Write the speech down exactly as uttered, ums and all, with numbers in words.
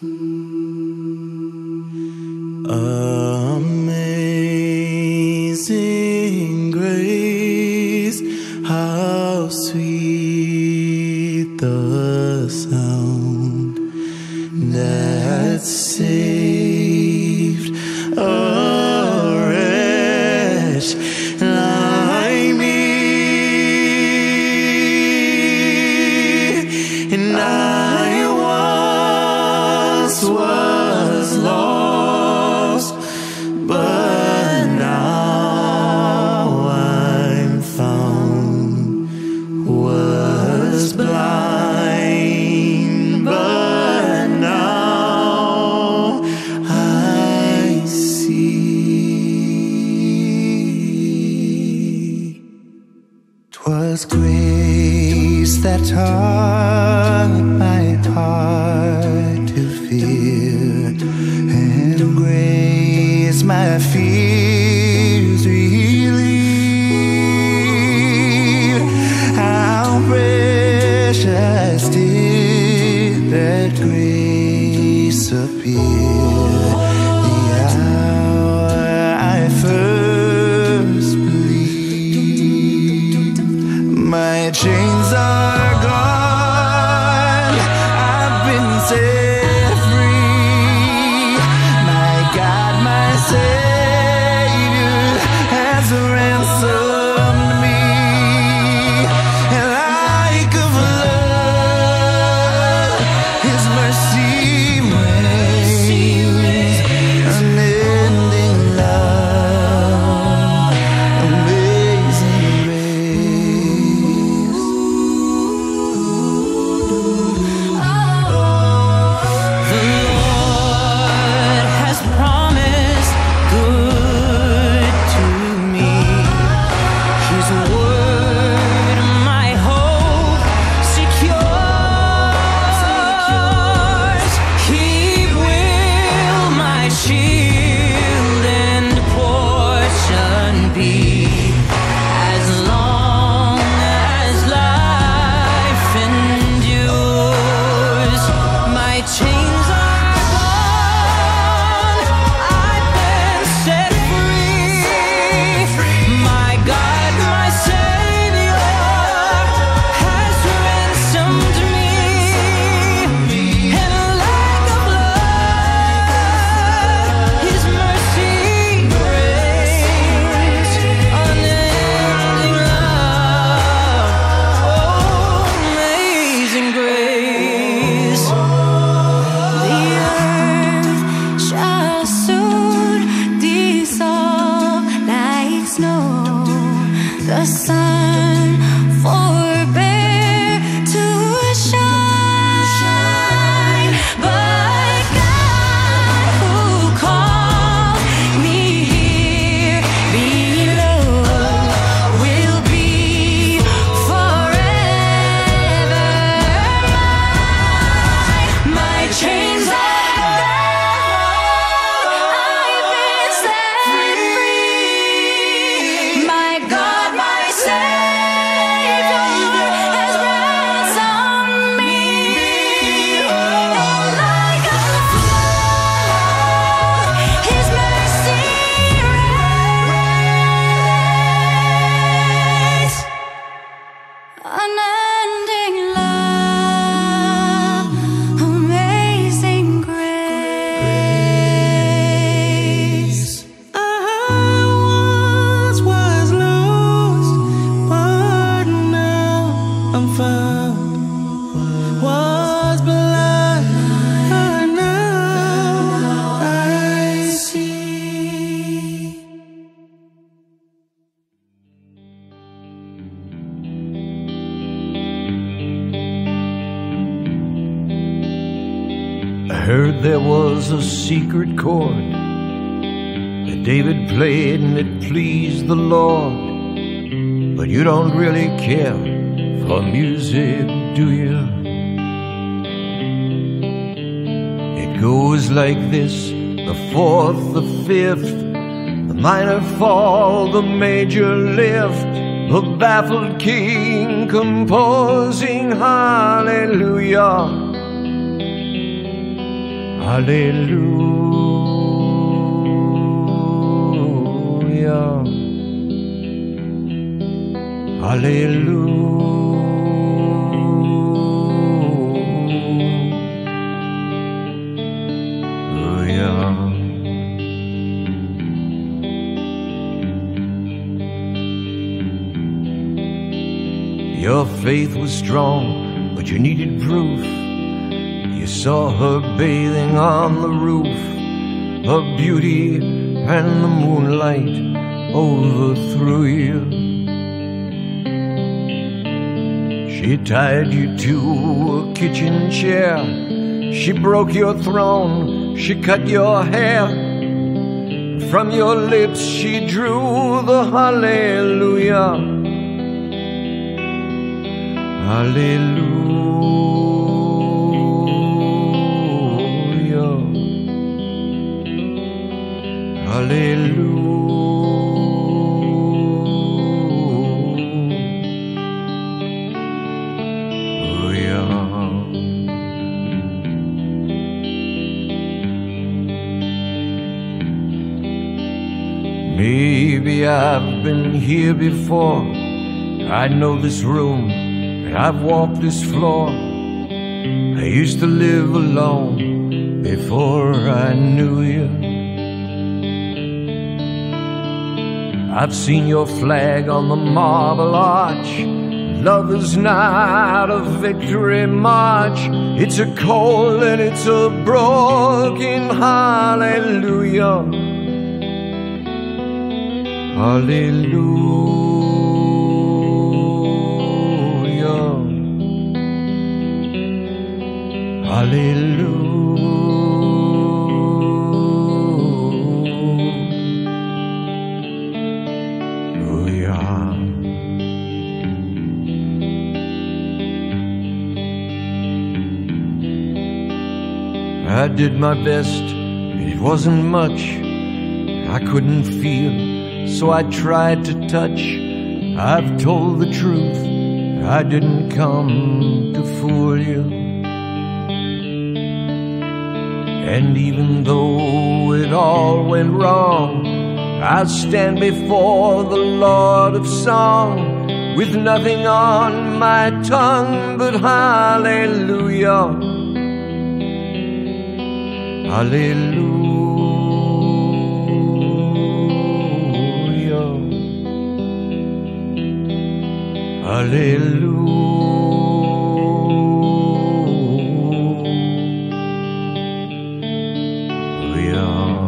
Amazing grace, how sweet the sound that saved a wretch like me. And I once was lost, but now I'm found. Was blind, but now I see. 'Twas grace that taught my heart to fear, and grace my fears relieved. How precious did that grace appear the hour I first believed. My chains are gone, I've been set free. My God, my Savior has ransomed me. And like a flood, His mercy reigns. Unending love, amazing grace. The Lord has promised good to me. His word, my hope secures. He will my shield and portion be, as long as life endures. My chains are gone, I've been set free. My God, my Savior has ransomed me. And like a flood, His mercy reigns. Unending love, oh, amazing grace. The earth shall soon dissolve like snow. The sun forbear to shine. But God, who called me here below, will be forever mine. My chains are gone, I've been set free. My God, my Savior has ransomed me. And like a flood, His mercy reigns. Unending love, amazing grace. I once was lost, but now I'm found. Was blind, but now I see. I heard there was a secret chord that David played and it pleased the Lord. But you don't really care for music, do you? It goes like this: the fourth, the fifth, the minor fall, the major lift, the baffled king composing hallelujah. Hallelujah. Hallelujah. Your faith was strong, but you needed proof. You saw her bathing on the roof, her beauty and the moonlight overthrew you. She tied you to a kitchen chair, she broke your throne, she cut your hair. From your lips she drew the hallelujah. Hallelujah. Hallelujah. Maybe I've been here before. I know this room, and I've walked this floor. I used to live alone before I knew you. I've seen your flag on the marble arch. Love is not a victory march. It's a cold and it's a broken hallelujah. Hallelujah. Hallelujah. I did my best, it wasn't much. I couldn't feel, so I tried to touch. I've told the truth, I didn't come to fool you. And even though it all went wrong, I'll stand before the Lord of song with nothing on my tongue but hallelujah. Hallelujah. Hallelujah.